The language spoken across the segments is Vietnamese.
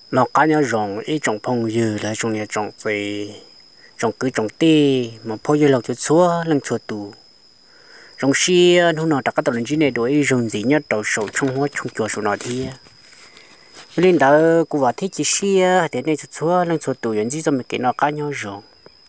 nó cá nhau rồng ít trồng phong dư là trồng nhà trồng gì trồng cứ trồng tê mà phô dư lộc chuột xúa lưng chuột tù trồng xia nó nó đặt cái tàu lên trên này đuổi rồng gì nhất đầu sầu trong hoa trong chuột sầu nọ thì lên đó cụ vào thích chỉ xia để đây chuột xúa lưng chuột tù vẫn chỉ cho mình cái nó cá nhau rồng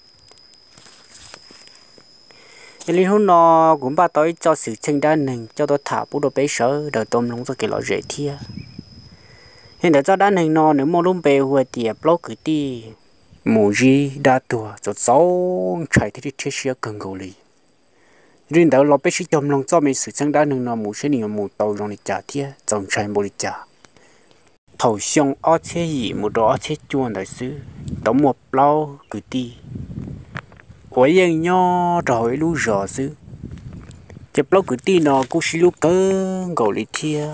lên hôm nó cũng ba tối cho sự tranh đa nền cho tôi thả bút đồ bé sợ đợi tôm lông cho cái lọ rễ thia hiện tại cho đa nền nó nếu mua lông bè huệ tiệp lóc cứ đi mù gì đa tua cho sáu chạy thì thiết xia cần cầu lì riêng đó là bé sĩ chồng lòng cho mình sự tranh đa nền nó mù sẽ nhiều mù tàu trong lịch trả thia trong chạy mù lịch trả thầu xong ở chế gì một đó ở chế chuồn đại sứ đóng một lâu cứ đi ôi yên nho rồi lú rò sứ chụp lâu cứ đi nó cũng xí lú cơn cầu lì thia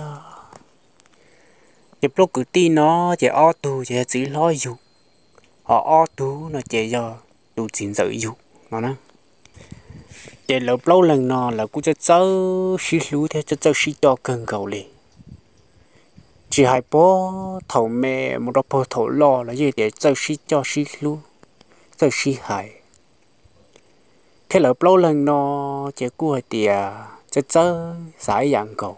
chụp lâu cứ đi nó chỉ ở tù chỉ chỉ lo dục ở tù nó chỉ do tù chính tự dục nó nè chỉ lợp lâu lần nó là cũng cho xí lú theo cho xí to cơn cầu lì chỉ hai bố thầu mẹ một đôi bố thầu lo là gì để cho xí lú cho xí hải thế lợp lâu lần nó chỉ cua tiề cho giải dạng cầu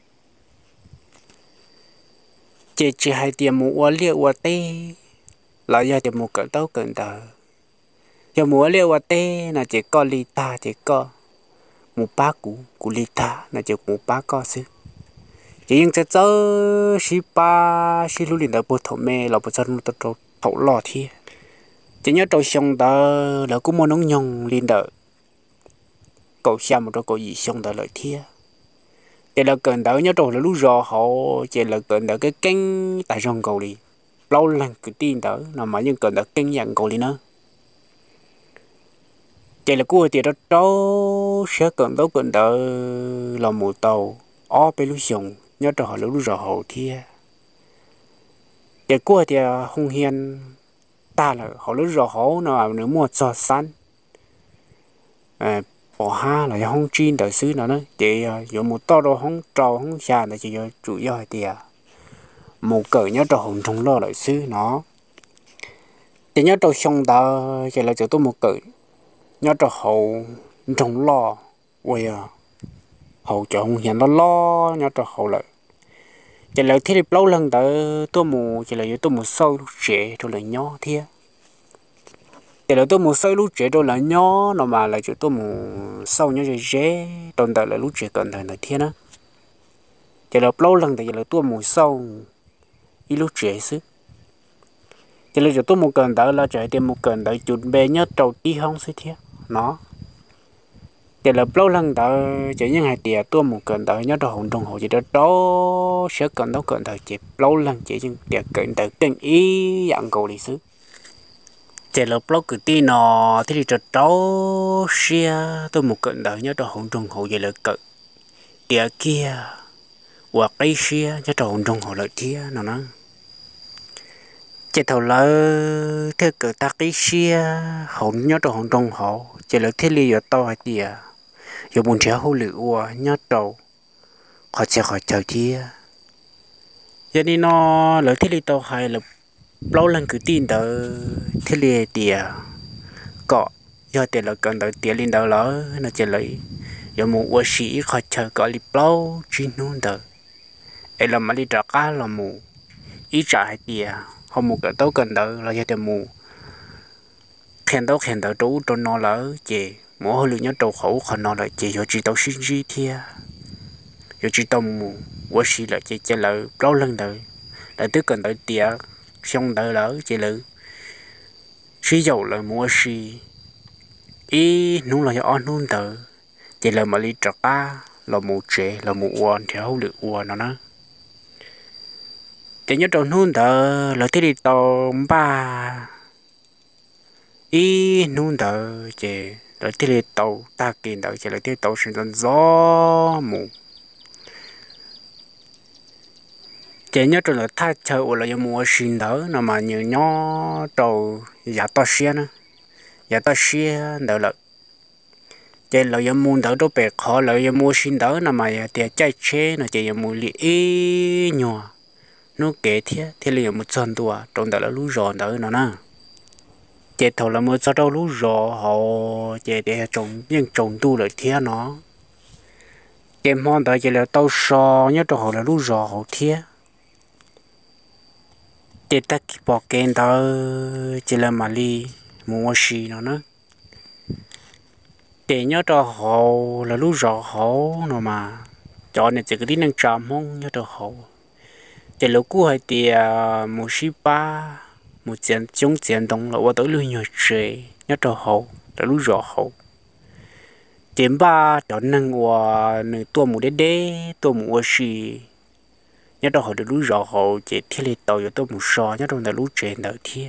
chỉ hai tiề mua liêu qua tê là giờ tiề mua cỡ tao cỡ tờ giờ mua liêu qua tê là chỉ có lita chỉ có một bá củ lita là chỉ một bá có xứ chỉ những cho xí ba xí lú liền đó bố thầu mẹ là bố cho nó tao thầu lo thi chỉ nhớ trâu xong đó là cũng mua nông nhông liền đó cậu xem một đôi cậu gì xong đó lợi thia chỉ là cần đỡ nhớ rồi là lúc rò họ chỉ là cần đỡ cái kênh tại rong cầu đi lâu lần cứ tin đỡ nào mà nhưng cần đỡ kênh nhận cầu đi nữa chỉ là cua thì đó đâu sẽ cần đâu cần đỡ là một tàu ó bên lúc xong nhớ rồi họ lúc rò họ thia chỉ cua thì hung hiền ta là họ lúc rò họ nào nếu mua cho sẵn bỏ ha là không chuyên đời xứ nào nữa chỉ dùng một to đồ không trâu không xa là chỉ chủ yếu là tiền một cỡ nhớ trâu hồng trong lo đời xứ nó chỉ nhớ trâu xong ta chỉ là chỉ tôi một cỡ nhớ trâu hậu trong lo quay hậu cho hồng hiện nó lo nhớ trâu hậu lại chỉ là thế thì lâu lần ta tôi mù chỉ là tôi một sâu trẻ thôi là nhỏ thiệt để là tôi muốn xây lúa trẻ đó là nhỏ nó mà là chỗ tôi muốn sâu nhỏ dễ tồn tại là lúa trẻ cần thời này thiên á để là lâu lần thì là tôi muốn sâu ít lúa trẻ xứ để là chỗ tôi muốn cần tại là chạy tiền một cần tại chuẩn bị nhất đầu tiên không xứ thiên nó để là lâu lần tại chỉ những hai tiền tôi muốn cần tại nhớ đầu hồng đồng hồ chỉ đó sẽ cần đó cần thời chỉ lâu lần chỉ những tiền cần tại từng ý dạng cầu lịch sử chỉ là blog cứ tin nó thì cho cháu share tôi một cận đời nhớ cho hồng trung hậu về lợi cận địa kia hoặc cái share nhớ cho hồng trung hậu lợi kia nó chỉ thầu là thế cỡ ta cái share hồng nhớ cho hồng trung hậu chỉ là thế li ở to hay địa giờ muốn chơi hậu lựu nhớ đầu họ sẽ khỏi chờ kia giờ đi nó lợi thế li to hay là lâu lần cứ tin đó thế liền tiền cọ do tiền là cần đợi tiền lên đó lỡ nó chỉ lấy giờ một quân sĩ khỏi chờ cọ lip lâu chuyên nôn đó ấy là mà đi trả cá là mù ý trả hay tiền không một cái tấu cần đợi là giờ tiền mù khen tấu trú cho nó lỡ chị mỗi hồi lượng nhớ trâu khẩu còn nó lại chị giờ chỉ tấu sinh gì thia giờ chỉ tàu mù quân sĩ là chị chỉ là lâu lần đợi là tức cần đợi tiền xong đợi lỡ chị lử sử dụng là mua xì ý nung là cho nung tờ chị là mà đi trật á là một trẻ là một quan theo được quan nó chị nhớ trong nung tờ là thế đi tàu ba ý nung tờ chị là thế đi tàu ta kiện tờ chị là thế tàu sinh ra gió mù chỉ nhớ trong là thay chơi là do mua xin đỡ nó mà nhiều nhỏ trâu giả to xe nữa giả to xe đỡ là chỉ là do mua đỡ đâu bể khó là do mua xin đỡ nó mà tiền chạy chế nó chỉ do mua li nhỏ nó kể thế là một chân tua trong đó là lú rò đó nó nè chế thầu là một sao đâu lú rò họ chế để trồng nhưng trồng tu lại thế nó chế món đó chế là tàu sò nhớ cho họ là lú rò họ thế chế ta kịp bỏ kén đó chế là mà đi mua xì nó nữa chế nhớ cho họ là lú rò họ nó mà cho nên chỉ cái đi nâng tràm không nhớ cho họ chế lúc cũ hay thì một xí ba một chiến chống chiến đông là qua tới lưu nhiều chuyện nhớ cho họ là lú rò họ chém ba cho nâng qua nửa tua một đế tua một xì nhớ đâu họ được lú rõ họ chỉ thiết lập tàu cho tôi một sò nhớ trong đó lú trên đời thiê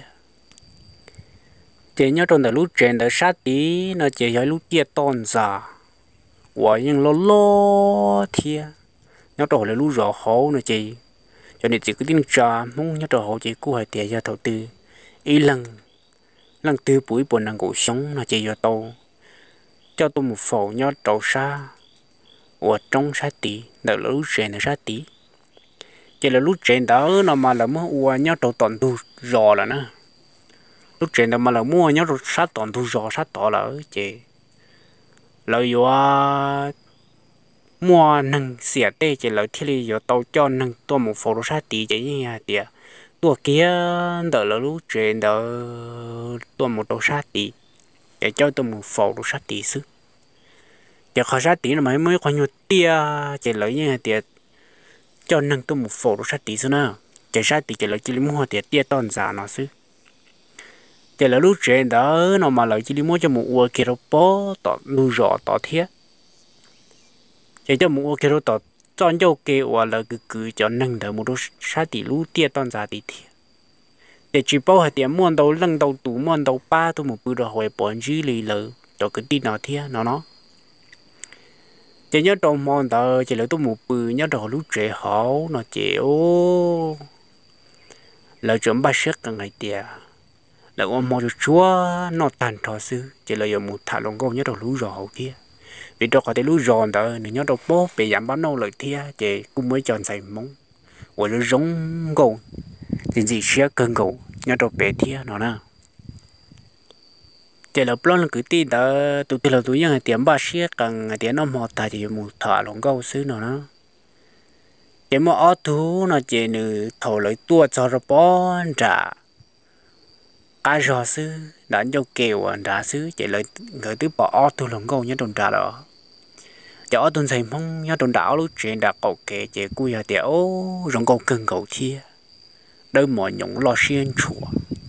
chỉ nhớ trong đó lú trên đời sát tí nó chỉ nói lú tia tôn già và nhưng lo thiê nhớ đâu là lú rõ họ nó chỉ cho nên chỉ cứ tin trà mong nhớ đâu họ chỉ cố hay tiền cho đầu tư ý lần lần tư buổi buồn năng cuộc sống nó chỉ cho tôi một phẩu nhớ trâu xa và trong sát tí đợi lú trên đời sát tí chỉ là lúc trên đó nó mà là mua nhớ đồ toàn thu rò là nè lúc trên đó mà là mua nhớ đồ sát toàn thu rò sát tỏ là chị lợi do mua nâng xỉa tê chỉ lợi thiết lý do tàu cho nâng tôi một phố sát tí chỉ như nhà tiệt tôi kia đợi là lúc trên đó tôi một đồ sát tí để cho tôi một phố sát tí xứ chỉ khó sát tí là mới có nhiều tia chỉ lợi như nhà tiệt cho nâng tôi một phố đồ sát tí xứ nào chạy sát tí chỉ là chỉ mua tiền tia tôn giả nó xứ chỉ là lúc trên đó nó mà lại chỉ mua cho một uo kia bó tỏ nu rõ tỏ thiết chỉ cho một uo kia tỏ chọn cho kia uo là cứ cho nâng được một đồ sát tí lúc tia tôn giả tí thiết để chỉ bao hạt tiền mua đầu lăng đầu tủ mua đầu ba tôi một bữa rồi hồi bọn dữ lì lợ cho cái tin nào thiết nó chỉ nhớ trong món đó chỉ là tôi một bữa nhớ đồ lúc trẻ hảo nó chỉ ô là chuẩn ba sức cả ngày tiệt là ôm mò chúa nó tàn thọ sư chỉ là một thả lồng câu nhớ đồ lú rò kia vì đó có thể lú rò đó nữa nhớ đồ bố bị giảm bán nâu lợi thia chỉ cũng mới chọn xài mông hoặc là giống gầu thì gì sẽ cơn gầu nhớ đồ bé thia nó nè chỉ là plon là cứ tin đó tụi là tụi những tiệm ba xía cần tiệm nó mò tại thì một thả lồng câu sư nó chỉ mà ở thú nó chỉ nữ thầu lợi tua cho nó bón trả cái rõ sư đã cho kêu đã sư chỉ lợi người thứ bỏ ở thú lồng câu nhớ đồn trả đó cho tuần xây mong nhớ đồn đảo lúc chuyện đã cầu kể chỉ cùi ở tiểu rong câu cưng cầu thia đôi mọi nhung lo xiên chùa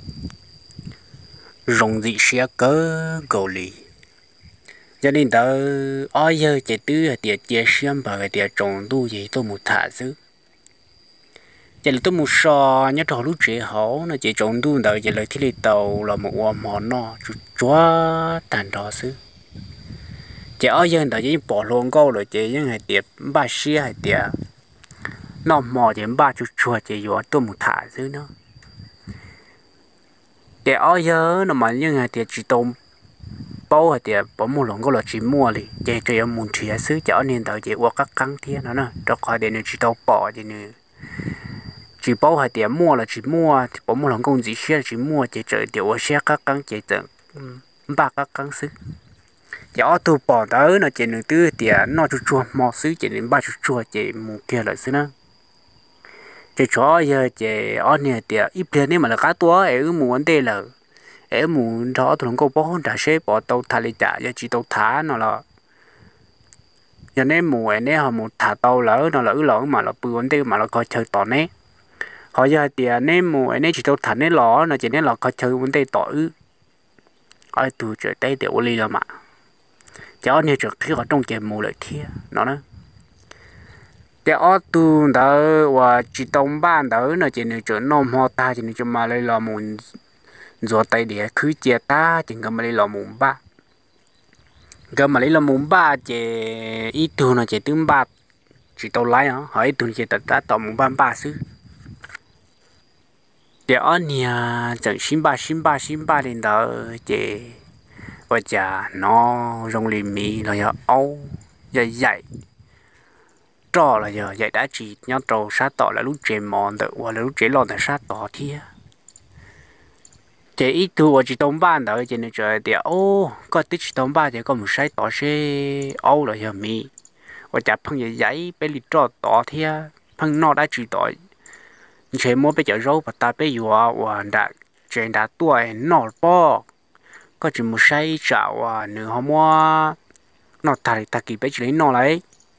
rong dị xe cớ cầu lì cho nên tớ ở giờ chỉ tứ ở tiệt chia xiêm và tiệt trồng tu gì tôi một thả chứ chỉ là tôi một sò nhớ trò lúc trẻ hảo nó chỉ trồng tu đợi chỉ là thiết lý tàu là một món nó chúa tàn đó chứ chỉ ở giờ đợi chỉ bỏ luôn câu rồi chỉ những ngày tiệt ba xia hay tiệt nó mò chỉ ba chút chua chỉ vô tôi một thả chứ nó chỉ ở giờ nó mà những ngày tiệt chỉ tôm bao hay tiệt bỏ một lần có là chỉ mua đi chỉ muốn chia xứ cho nên đợi chỉ qua các căng thiên nó nè cho khỏi để nó chỉ tàu bỏ chỉ nữa chỉ bao hay tiệt mua là chỉ mua bỏ một lần công gì xe chỉ mua chỉ chờ tiểu xe các căng chỉ chờ ba các căng xứ chỉ ở tu bỏ tới nó chỉ nửa tư tiệt nó chút chua mò xứ chỉ đến ba chút chua chỉ một kia lại xứ nữa chỉ cho giờ chỉ ở nhà tiệt ít tiền nên mà là cá tua ở muốn đây là ở muốn đó tụi nó có bỏ trả xe bỏ tàu thả lại trả cho chỉ tàu thả nó là giờ nên mùa này họ một thả tàu lỡ nó lỡ mà là bự vấn đề mà là coi chơi tỏ nè họ giờ thì nên mùa này chỉ tàu thả nên lỏ nó chỉ nên là coi chơi vấn đề tỏ ai từ trời tây để đi là mà cho nên trước khi ở trong trời mùa lại thiê nó nữa cái ở tu đó và chỉ tông ban đó nó chỉ nên chỗ nôm họ ta chỉ nên cho mà lấy là muốn rồi tay để cứ chia ta chỉ cần mà lấy là muốn ba cái mà lấy là muốn ba chỉ ít tu nó chỉ tương ba chỉ tàu lái hả hỏi tu chỉ ta tàu muốn ba xứ để ở nhà chẳng xin ba lên đó chỉ và chả nó rong lì mì nó ya âu dày trò là giờ vậy đã chỉ nhau trâu sát tỏ là lúc chế mòn được hoặc là lúc chế lon là sát tỏ thia chế ít thu chỉ tông ban đó chế nên chơi thì ô có tích tông ban thì có một sai tỏ xe ô là giờ mi và chả phăng giấy giấy bé lì trò tỏ thia phăng nó đã chỉ tỏ chế mua bây giờ rau và ta bây giờ và đã chế đã tuổi nọ bo có chỉ một sai chảo à nửa hôm qua nó thải ta kịp bé chỉ lấy nó lấy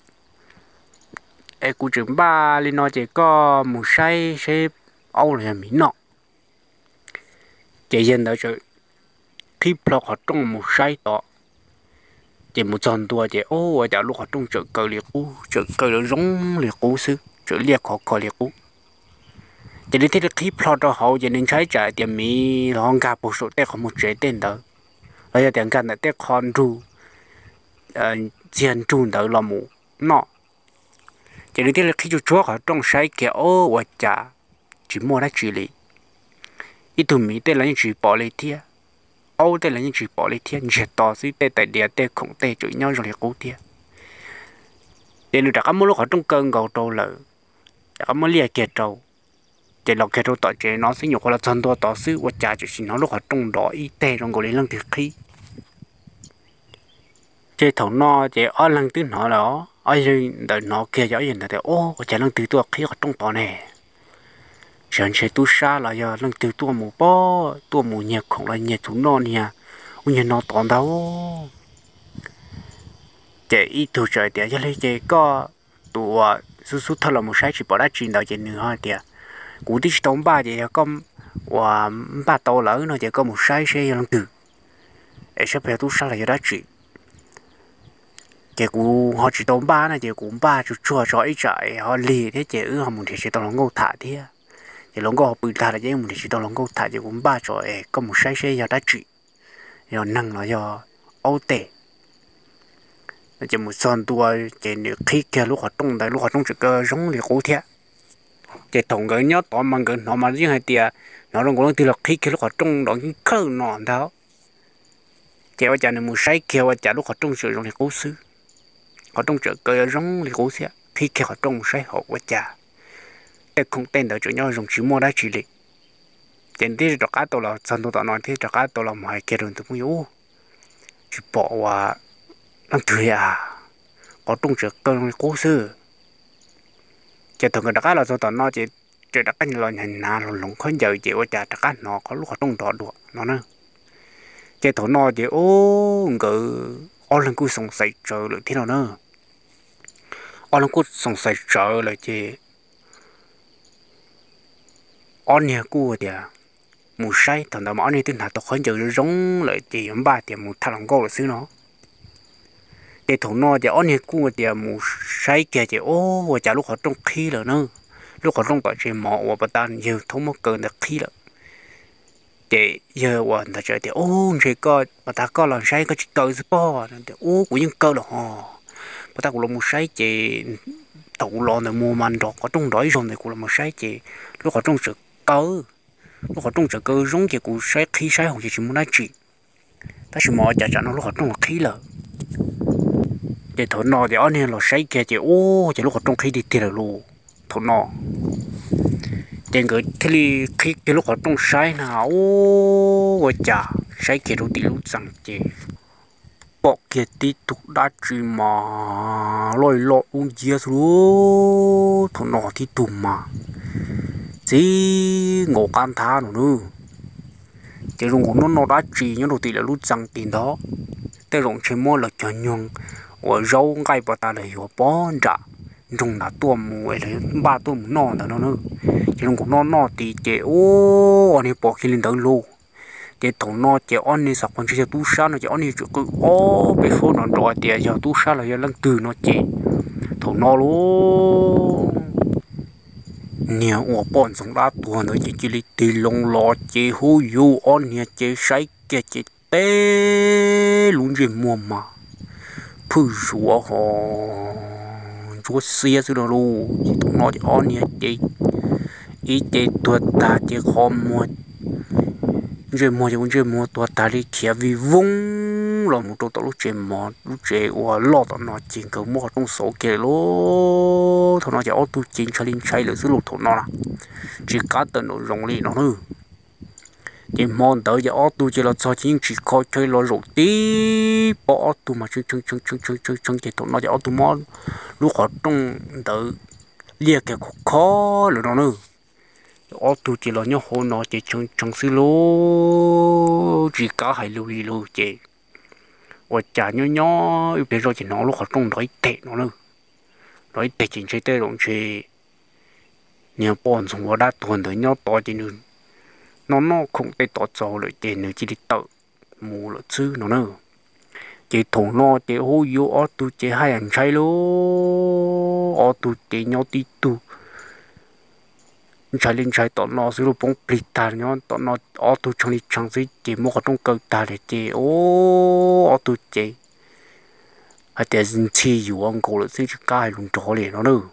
em cũng chừng ba lên nó chỉ có một sai sẽ âu là mỹ nọ chỉ dân đó chứ khi plot họ trong một sai đó chỉ một tuần tua chỉ ô ở lúc họ trong chợ cờ liệt cũ chợ cờ nó giống liệt cũ xứ chợ liệt họ cờ liệt cũ chỉ đến thế là khi plot đó họ chỉ nênใช้ trả tiền mỹ họ gặp một số tiền không một chế tiền đó bây giờ tiền cần là tiền con ru tiền trùn đó là một nọ chỉ đến thế là khi chúa họ trong sai kia ô ở trả chỉ mua đã chỉ lý ít tụi mỹ tên là những chỉ bỏ lấy thia ô tên là những chỉ bỏ lấy thia nhiệt to xí tên tại địa tên không tên chửi nhau rồi cố thia để được các món lúc ở trong cơn gầu trâu lợ các món lia kiệt trâu để lọc kiệt trâu tỏi chế nó sẽ nhiều là chân to tỏ xứ và trả chỉ nó lúc ở trong đó y tê trong gầu lấy lăng thiệt khí chế thầu no chế ở lăng tứ nó đó ở đây đợi nó kia giỏi gì là ô có trả lăng tứ tua khí ở trong tỏ này chẳng sẽ tu sa là giờ lần từ tua mù nhiệt không là nhiệt thú non nha nhiệt nó tòn đâu chế ít thu trời tiệt cho lấy chế có tua su thật là một sai chỉ bỏ ra chuyện đầu chế nữa thôi tiệt cú tí tông ba chế có và ba tàu lỡ nó chế có một sai xe lần từ để sắp về tu sa là giờ đã chuyện chế cú họ chỉ tông ba này chế cú ba chút chua cho ít trời họ lì thế chế họ muốn thì chế tao nó ngô thả thế thì lúc đó bự thà là vậy mình chỉ tao lúc đó thà thì cũng ba rồi có một sai sai giờ đã trị giờ năng nó giờ ô tệ chỉ một son tua chỉ nếu khi kia lúc họ trong chỉ có giống như cũ thế chỉ thùng cái nhớ tao mang cái nó mà riêng hai tia nó luôn có từ là khi kia lúc họ trong đó những khâu nọ đó chỉ ở chợ một sai kia ở chợ lúc họ trong sự giống như cũ xứ họ trong chợ có giống như cũ thế khi kia họ trong sai họ ở chợ cái không tên đó chủ nhau dùng chỉ mua đã chỉ lý trên thế cho cá tôi là sản tôi nói thế cho cá tôi là mọi cái đường tôi muốn yêu chỉ bỏ qua làm tươi có trung trực cơn cố sư chỉ thường cái cá là tôi nói chỉ đặc cái là hình nào lồng khơi giờ chỉ ở chả đặc cái nó có lúc trong đó được nó nữa chỉ tôi nói chỉ ngự lần cuối sống sạch trời được thế nào nữa lần cuối sống sạch trời là chỉ anh nhà cũ thì một sai thằng đó mà anh ấy tin là tôi khơi giờ giống lại chỉ ba thì một thằng làm câu là xứ nó để thằng nó thì anh nhà cũ thì một sai kia thì và chả lúc họ trong khí rồi nữa lúc họ trong tại chỉ mỏ và bắt tan giờ không mất cơn được khí rồi để giờ hoàn ta chơi thì chỉ có bắt ta có là sai có chỉ tới sport thì của những câu là họ bắt ta cũng là một sai chỉ tàu lon là mua man đó có trong đó rồi thì cũng là một sai chỉ lúc họ trong sự cơ lúc họ trong sự cơ giống như cũng sai khí sai hoặc chỉ muốn nói chuyện ta chỉ mò chả nó lúc họ trong khí là để thổi nọ thì anh em là sai kia chỉ chỉ lúc họ trong khí đi tiền luôn thổi nọ tiền cái thì khí cái lúc họ trong sai nào và chả sai kia đâu thì lúc rằng chỉ bỏ kia tí tục đã chỉ mà lôi lọ uống chia xuống thổi nọ thì tùm mà chỉ ngộ cam tha nữa chỉ dùng nó đã chỉ những đồ tỷ là lúc rằng tiền đó tới dùng chỉ mua là cho nhung ở rau gai bà ta là hiểu bón trả dùng là tua mù ấy là ba tua mù non đó nữa chỉ dùng nó thì chỉ anh ấy bỏ khi lên tới luôn chỉ thằng nó chỉ anh ấy sắp còn chỉ tu sa nó chỉ anh ấy chỉ cứ bị số nó đòi tiền giờ tu sa là giờ lần từ nó chỉ thằng nó luôn nhiều ở bọn sống đã tua nó chỉ li tì lông lọ chỉ hú yu on nhà chỉ say kia chỉ té luôn gì mua mà phư sủa họ chúa xe chứ đâu luôn chỉ tụi nó chỉ on nhà chỉ ý chỉ tuột ta chỉ khó mua rồi mua tua ta đi kia vì vung trông là một tàu lúc chế mò lúc chế và lo tao nó chính cầu mò trong số kia lố thằng nó chỉ ô tô chính cho linh chạy được số lụt thằng nó là chỉ cá tận nó rong lì nó nữa chỉ mòn tới giờ ô tô chỉ là cho chính chỉ coi chơi lo rộng tí bỏ ô tô mà chung chỉ thằng nó chỉ ô tô mò lúc họ trong tới liệt cái khó rồi nó nữa ô tô chỉ là nhớ hồ nó chỉ chung xí lố chỉ cá hay lưu đi lưu chỉ và chả nhỏ bây giờ chỉ nó lúc họ trong nói tệ nó nữa nói tệ chính chế tệ đồng chí nhà bọn chúng nó đã tuần tới nhau to chỉ nữa nó không tệ to cho lại chỉ nữa chỉ đi tự mua là chứ nó nữa chỉ thùng nó chỉ hô vô ở tu chỉ hai anh trai lố ở tu chỉ nhau tí tu trái lên trái tọt nó sử dụng bông bịt ta nhau tọt nó ở tu trong đi trong gì chỉ mua cái trong cơ ta để chỉ ở tu chỉ hay để dân chi dù ông cô là sẽ cái luôn trò liền nó nữa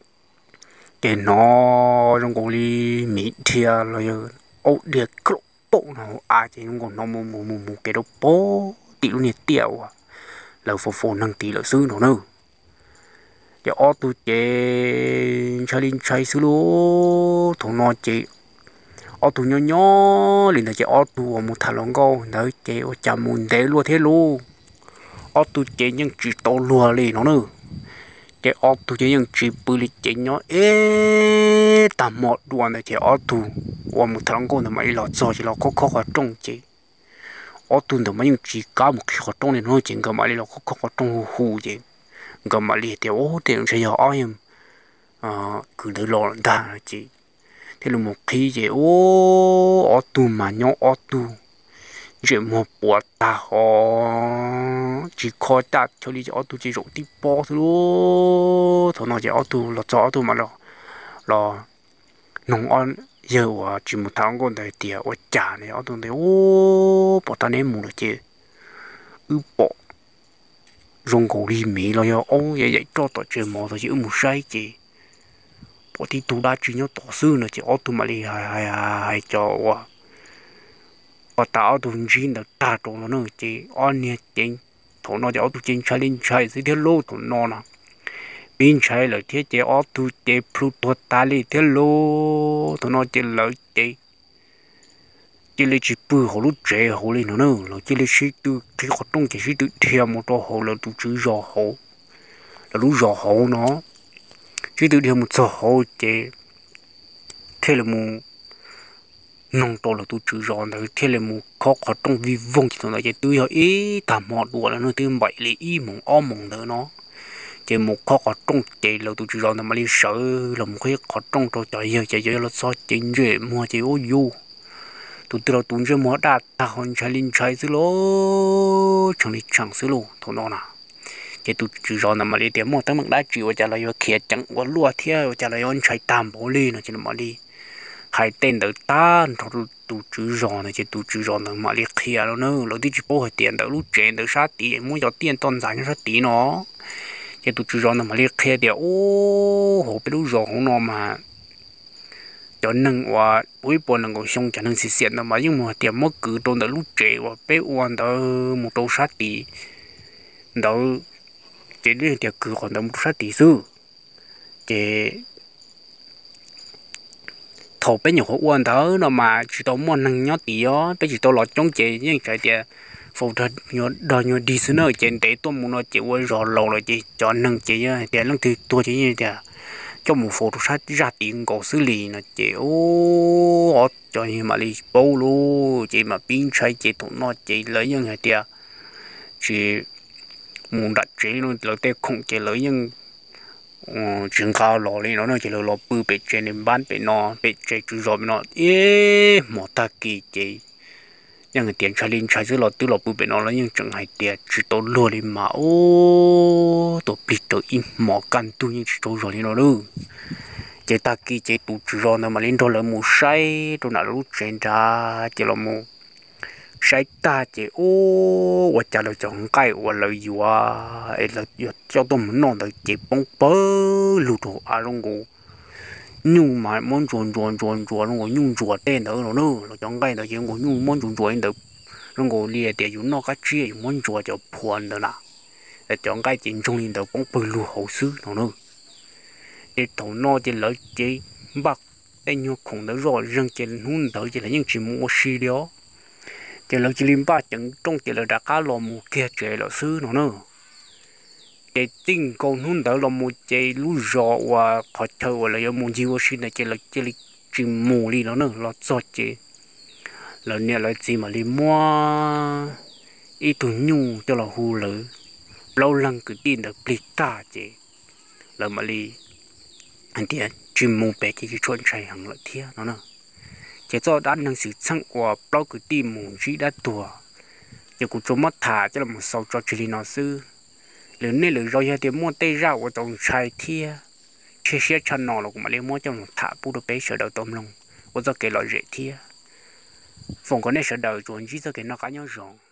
cái nó trong cô đi mỹ thia rồi ô địa cột bộ nào ai chỉ nó còn nó mù cái đó bố tỷ luôn nhiệt tiêu à là phổ năng tỷ là xứ nó nữa cái ô tô chế chạy lên chạy xứ lố thằng nó chế ô tô nhỏ liền là chế ô tô một thằng lòng câu nơi chế ô chạm muốn té luôn thế luôn ô tô chế nhưng chỉ to lùa liền nó nữa cái ô tô chế nhưng chỉ bự lịch chế nhỏ ế tầm một đoạn là chế ô tô và một thằng con là mấy lọ cho chỉ là có ở trong chế ô tô là mấy chỉ cả một cái ở trong này nó chỉ có mấy lọ có ở trong hù chế cái mà liệt thì ô thì sẽ do em cứ đỡ lo ta chị thế là một khi chị ô tô mà nhau ô tô chỉ một bộ ta họ chỉ coi ta cho đi ô tô chỉ rộng tí bao thôi luôn thôi nó chỉ ô tô là cho ô tô mà là nông ăn giờ chỉ một tháng còn đầy tiền ở trả này ô tô này ô bỏ ta nên mua được chứ bỏ rong cổ đi mỹ lo yo ô vậy cho tao chơi mò tao chỉ một sai chị bỏ thì tụi đã chỉ nhớ tao xưa nữa chỉ ô tụi mà đi hay cho và tao tụi chỉ được ta tụi nó nữa chị anh nhé chị tụi nó cho tụi chị chơi lên chơi thì theo lô tụi nó nè bên chơi là thế chị ô tụi chị pluto ta đi theo lô tụi nó chị lợi chị chỉ lấy chỉ bự hồ lúc trẻ hồ lên nữa là chỉ lấy sĩ tư cái hoạt động chỉ sĩ tư theo một số hồ là tụ chữ giò hồ là lúc giò hồ nó sĩ tư theo một số hồ chế thế là một nông to là tụ chữ giò là thế là một khó hoạt động vi vong chỉ là chế tư hiệu ý tạm một đùa là nó tư bảy là ý mong om mong nữa nó chế một khó hoạt động chế là tụ chữ giò là mà đi sợ là một cái hoạt động cho chạy giờ là sao chế dễ mua chế ô du tụi tôi tụi tôi mua đá ta hòn chạy lên chạy xíu lô chẳng đi chẳng xíu lô thôi nó nè cái tụi chỉ rồi nằm mà đi tiệm mua tới mức đã chịu trả lại kia chẳng có lúa theo trả lại on chạy tam bổ đi nó chỉ là mà đi hai tên đỡ ta tụi chỉ rồi này chỉ tụi chỉ rồi nằm mà đi kia đâu nữa rồi đi chỉ bố hai tiền đỡ lúc trẻ đỡ sát tí muốn cho tiền toàn giải sát tí nó cái tụi chỉ rồi nằm mà đi kia thì ô hồ biết lúc rồi không nó mà cho nên và cuối buồn là ngồi xong cho nên sẽ xịn mà nhưng mà tiệm mất cứ tôn đỡ lúc trẻ và bé uan đỡ một đầu sát tí đỡ chỉ đi tiệm cứ còn đỡ một sát tí sư chỉ thầu bé nhỏ uan đỡ nó mà chỉ tao muốn năng nhót tí đó tới chỉ tao lọt trong chị nhưng cái tiệm phụ thật nhỏ đòi nhỏ đi xứ nơi trên để tôi muốn nó chỉ quay rõ lâu rồi chị cho năng chị tiệm năng thì tôi chỉ như tiệm cho một phô sát ra tiền cổ xử lý nó chỉ ô cho như mà đi bố luôn chỉ mà pin chạy chỉ tụi nó chỉ lấy những cái tiền chỉ muốn đặt chỉ luôn lấy tiền không chỉ lấy những trường cao lò lên nó chỉ là lò bự bị trên nên bán bị nó bị chạy chú rồi nó một ta kỳ chỉ những cái tiền chạy lên chạy dưới lò từ lò bự bị nó lấy những trường hay tiền chỉ tổ lùa đi mà ô tổ bị tổ im mỏ căn tu như chỉ tổ rồi nó luôn chỉ ta kỳ chỉ tụ rồi mà lên đó là một say tôi nào lúc trên ra chỉ là một say ta chỉ ô và trả lời chọn cái và lời gì là cho tôi muốn nói là chỉ bông bơ lụt hồ luôn cô nhung mà món chuồn luôn cô nhung chuồn tên nữa nó nữa là chọn cái là chỉ có nhung món chuồn được rồi ngồi lìa để dùng nó cái chia muốn chùa cho phun đó nè để chọn cái chuyện trong liên đầu cũng bự lù hậu sư nó nữa để thầu nó thì lợi chỉ bạc để nhiều khủng đó rồi riêng chỉ hun tới chỉ là những chuyện mua xí đó chỉ là chỉ liên ba chẳng trong chỉ là đã cá lò mù kia chơi là sư nó nữa để tin con hun tới là một chơi lú rọ và khó thở là do muốn chiêu xin là chỉ là chỉ mù đi nó nữa là giọt chơi là nè là gì mà đi mua ít tuổi nhu cho là hù lử lâu lần cứ tin được bị ta chứ là mà đi anh tiệt chỉ mù bé chỉ chuẩn chạy hàng lợi thiệt nó nè chỉ cho đã năng sự sang qua bao cứ tin mù chỉ đã tua giờ cũng cho mất thả cho là một sau cho chỉ nó sư lử nên lử rồi thì mua tây rau của trong chạy thiệt chia sẻ cho nó là cũng mà lấy mua cho một thả bù được bé sợ đầu tôm lông của cho cái loại rẻ thiệt phòng có nên sợ đầu chuẩn chỉ cho cái nó cá nhau rộng